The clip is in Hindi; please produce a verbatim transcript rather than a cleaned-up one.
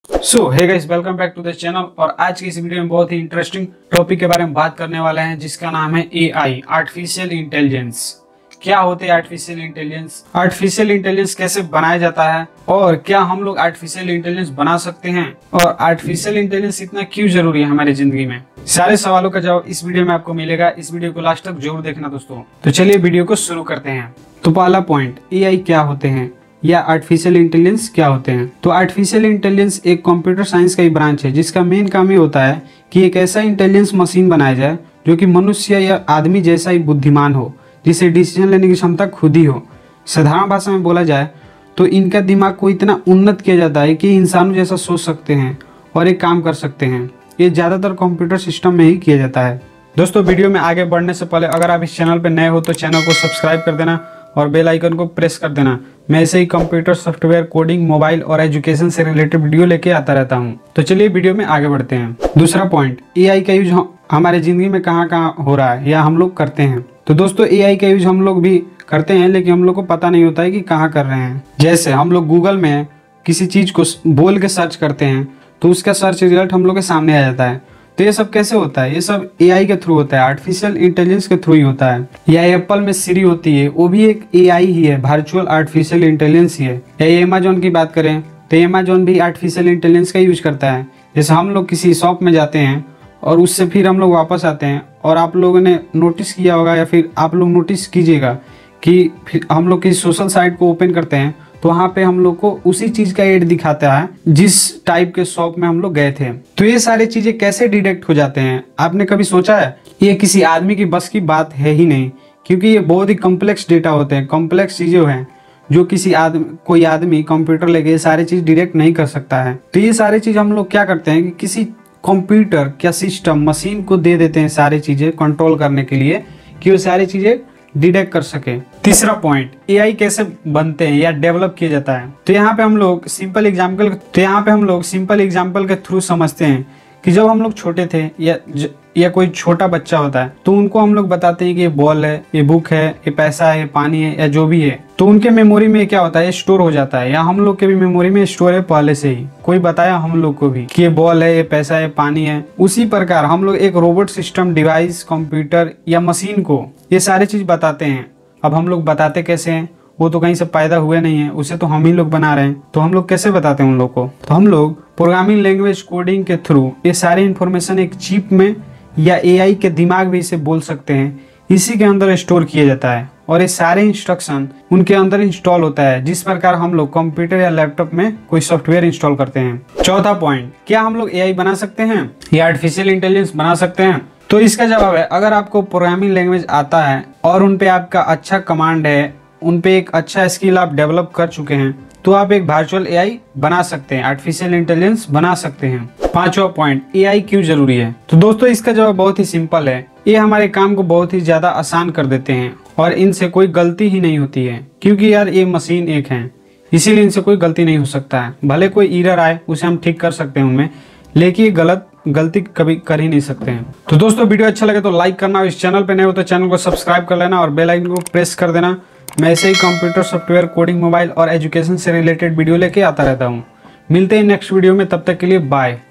So hey guys, welcome back to the channel. और आज की इस वीडियो में बहुत ही इंटरेस्टिंग टॉपिक के बारे में बात करने वाले हैं, जिसका नाम है ए आई, आर्टिफिशियल इंटेलिजेंस। क्या होते हैं आर्टिफिशियल इंटेलिजेंस, आर्टिफिशियल इंटेलिजेंस कैसे बनाया जाता है, और क्या हम लोग आर्टिफिशियल इंटेलिजेंस बना सकते हैं, और आर्टिफिशियल इंटेलिजेंस इतना क्यों जरूरी है हमारी जिंदगी में। सारे सवालों का जवाब इस वीडियो में आपको मिलेगा। इस वीडियो को लास्ट तक जरूर देखना दोस्तों। तो चलिए वीडियो को शुरू करते हैं। तो पहला पॉइंट, ए आई क्या होते हैं या आर्टिफिशियल इंटेलिजेंस क्या होते हैं। तो आर्टिफिशियल इंटेलिजेंस एक कंप्यूटर साइंस का ही ब्रांच है, जिसका मेन काम ये होता है कि एक ऐसा इंटेलिजेंस मशीन बनाया जाए जो कि मनुष्य या आदमी जैसा ही बुद्धिमान हो, जिसे डिसीजन लेने की क्षमता खुद ही हो। साधारण भाषा में बोला जाए तो इनका दिमाग को इतना उन्नत किया जाता है कि इंसानों जैसा सोच सकते हैं और एक काम कर सकते हैं। ये ज़्यादातर कंप्यूटर सिस्टम में ही किया जाता है। दोस्तों, वीडियो में आगे बढ़ने से पहले अगर आप इस चैनल पर नए हो तो चैनल को सब्सक्राइब कर देना और बेल आइकन को प्रेस कर देना। मैं ऐसे ही कंप्यूटर, सॉफ्टवेयर, कोडिंग, मोबाइल और एजुकेशन से रिलेटेड वीडियो लेके आता रहता हूँ। तो चलिए वीडियो में आगे बढ़ते हैं। दूसरा पॉइंट, ए आई का यूज हमारे जिंदगी में कहाँ कहाँ हो रहा है या हम लोग करते हैं। तो दोस्तों, ए आई का यूज हम लोग भी करते हैं, लेकिन हम लोग को पता नहीं होता है कि कहाँ कर रहे हैं। जैसे हम लोग गूगल में किसी चीज को बोल के सर्च करते हैं तो उसका सर्च रिजल्ट हम लोग के सामने आ जाता है। तो ये सब कैसे होता है? ये सब ए आई के थ्रू होता है, आर्टिफिशियल इंटेलिजेंस के थ्रू ही होता है। या एप्पल में सिरी होती है, वो भी एक ए आई ही है, वर्चुअल आर्टिफिशियल इंटेलिजेंस ही है। या अमेजोन की बात करें तो अमेजोन भी आर्टिफिशियल इंटेलिजेंस का यूज करता है। जैसे हम लोग किसी शॉप में जाते हैं और उससे फिर हम लोग वापस आते हैं, और आप लोगों ने नोटिस किया होगा या फिर आप लोग नोटिस कीजिएगा कि फिर हम लोग किसी सोशल साइट को ओपन करते हैं तो वहाँ पे हम लोग को उसी चीज का एड दिखाता है जिस टाइप के शॉप में हम लोग गए थे। तो ये सारी चीजें कैसे डिटेक्ट हो जाते हैं, आपने कभी सोचा है? ये किसी आदमी की बस की बात है ही नहीं, क्योंकि ये बहुत ही कॉम्प्लेक्स डेटा होते हैं, कॉम्प्लेक्स चीजें हैं जो किसी आदमी कोई आदमी कंप्यूटर लेके ये सारी चीज डिटेक्ट नहीं कर सकता है। तो ये सारी चीज हम लोग क्या करते हैं कि किसी कंप्यूटर क्या सिस्टम मशीन को दे देते हैं सारी चीजें कंट्रोल करने के लिए, कि वो सारी चीजें डिटेक्ट कर सके। तीसरा पॉइंट, ए आई कैसे बनते हैं या डेवलप किया जाता है। तो यहाँ पे हम लोग सिंपल एग्जांपल तो यहाँ पे हम लोग सिंपल एग्जांपल के थ्रू समझते हैं कि जब हम लोग छोटे थे या ज, या कोई छोटा बच्चा होता है तो उनको हम लोग बताते हैं कि ये बॉल है, ये बुक है, ये पैसा है, ये पानी है, या जो भी है। तो उनके मेमोरी में क्या होता है, स्टोर हो जाता है। या हम लोग के भी मेमोरी में स्टोर है पहले से ही, कोई बताया हम लोग को भी कि ये बॉल है, ये पैसा है, पानी है। उसी प्रकार हम लोग एक रोबोट सिस्टम, डिवाइस, कंप्यूटर या मशीन को ये सारी चीज बताते हैं। अब हम लोग बताते कैसे हैं? वो तो कहीं से पैदा हुए नहीं है, उसे तो हम ही लोग बना रहे हैं। तो हम लोग कैसे बताते हैं उन लोग को? तो हम लोग प्रोग्रामिंग लैंग्वेज, कोडिंग के थ्रू ये सारी इंफॉर्मेशन एक चिप में या ए आई के दिमाग भी इसे बोल सकते हैं, इसी के अंदर स्टोर किया जाता है, और ये सारे इंस्ट्रक्शन उनके अंदर इंस्टॉल होता है, जिस प्रकार हम लोग कंप्यूटर या लैपटॉप में कोई सॉफ्टवेयर इंस्टॉल करते हैं। चौथा पॉइंट, क्या हम लोग ए आई बना सकते हैं या आर्टिफिशियल इंटेलिजेंस बना सकते हैं? तो इसका जवाब है, अगर आपको प्रोग्रामिंग लैंग्वेज आता है और उन पे आपका अच्छा कमांड है, उन पे एक अच्छा स्किल आप डेवलप कर चुके हैं, तो आप एक वर्चुअल ए आई बना सकते हैं, आर्टिफिशियल इंटेलिजेंस बना सकते हैं। पांचवा पॉइंट, ए आई क्यों जरूरी है। तो दोस्तों, इसका जवाब बहुत ही सिंपल है। ये हमारे काम को बहुत ही ज्यादा आसान कर देते हैं और इनसे कोई गलती ही नहीं होती है, क्योंकि यार ये मशीन एक है, इसीलिए इनसे कोई गलती नहीं हो सकता है। भले कोई एरर आए उसे हम ठीक कर सकते हैं उनमें, लेकिन ये गलत गलती कभी कर ही नहीं सकते हैं। तो दोस्तों, वीडियो अच्छा लगे तो लाइक करना, इस चैनल पे नए हो तो चैनल को सब्सक्राइब कर लेना और बेल आइकन को प्रेस कर देना। मैं ऐसे ही कंप्यूटर, सॉफ्टवेयर, कोडिंग, मोबाइल और एजुकेशन से रिलेटेड वीडियो लेके आता रहता हूँ। मिलते हैं नेक्स्ट वीडियो में, तब तक के लिए बाय।